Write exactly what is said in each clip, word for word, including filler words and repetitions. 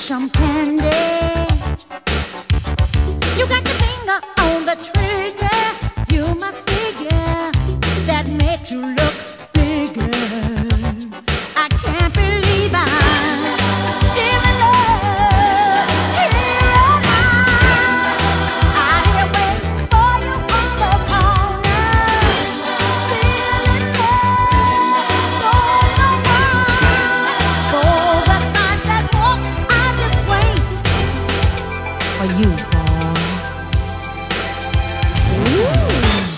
some candy. You got your finger on the trigger. You must figure that makes you look bigger. I can't believe I'm still in love. Here am I, out here waiting for you on the corner. Still in love, don't know why. Though the sign says walk, I just wait for you, boy. Ooh.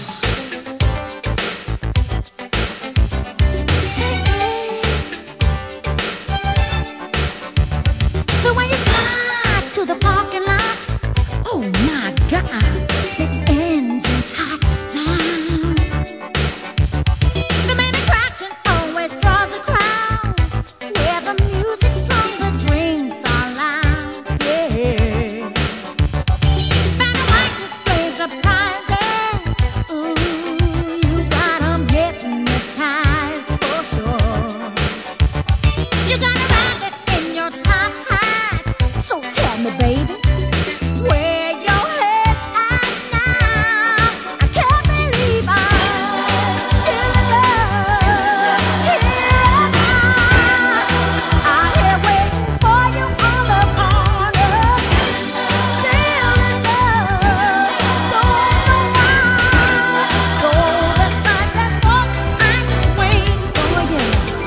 The way you slide to the parking lot, oh my God, the engine's hot now. The main attraction always draws a crowd, where the music's strong, the drinks are loud, yeah. Fanny white displays of prizes, ooh, you got 'em hypnotized for sure. You got a rabbit in your top hat, so tell me, baby, where your head's at now. I can't believe I'm still in love. Here am I, out here waiting for you on the corner. Still in love, don't know why. Though the sign says walk, I just wait for you.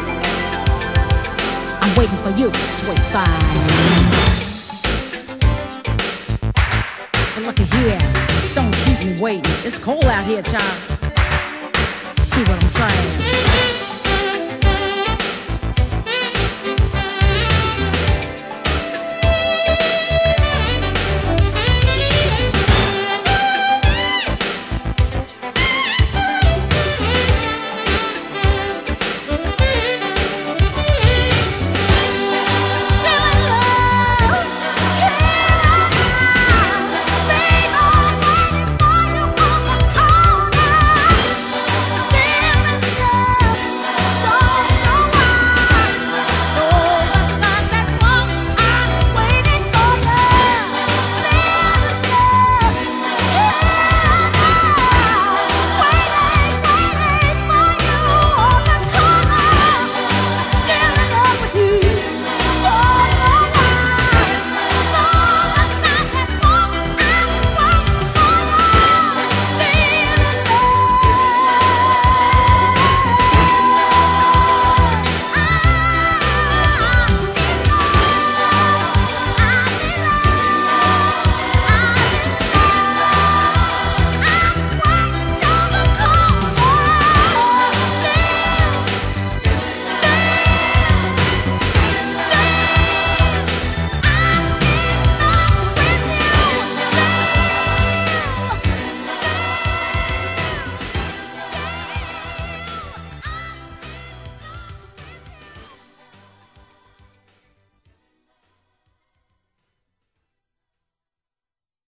I'm waiting for you, sweet fine. But looky here, don't keep me waiting. It's cold out here, child. See what I'm saying?